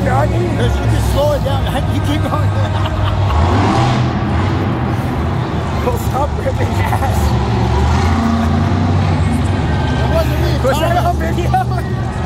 Johnny? Because you can slow it down. You keep going. Well, stop ripping ass. It wasn't me. Was that Thomas. on video?